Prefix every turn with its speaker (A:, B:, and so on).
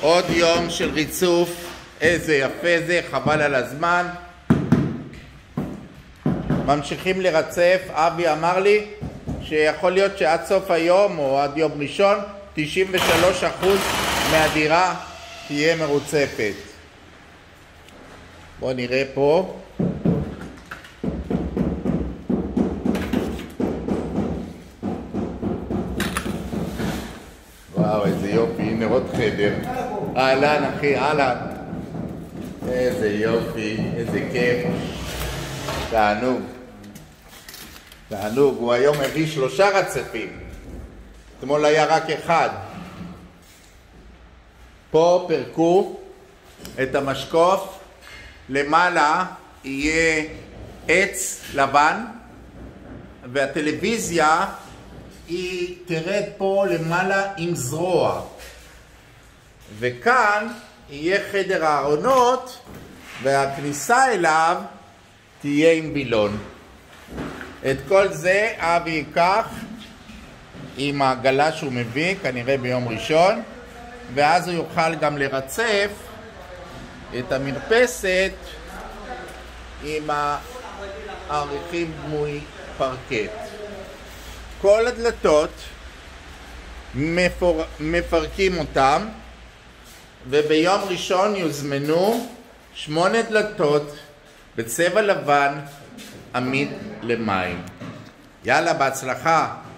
A: עוד יום של ריצוף, איזה יפה זה, חבל על הזמן. ממשיכים לרצף. אבי אמר לי שיכול להיות שעד סוף היום או עד יום ראשון 93% מהדירה תהיה מרוצפת. בואו נראה פה. וואו, איזה יופי, הנה עוד חדר. אהלן אחי, אהלן. איזה יופי, איזה כיף. תענוג. תענוג, הוא היום הביא 3 רצפים. אתמול היה רק 1. פה פרקו את המשקוף. למעלה יהיה עץ לבן, והטלוויזיה היא תרד פה למעלה עם זרוע. וכאן יהיה חדר הארונות, והכניסה אליו תהיה עם וילון. את כל זה אבי ייקח עם העגלה שהוא מביא, כנראה ביום ראשון, ואז הוא יוכל גם לרצף את המרפסת עם העריכים דמוי פרקט. כל הדלתות מפרקים אותם, וביום ראשון יוזמנו 8 דלתות בצבע לבן עמיד למים. יאללה, בהצלחה.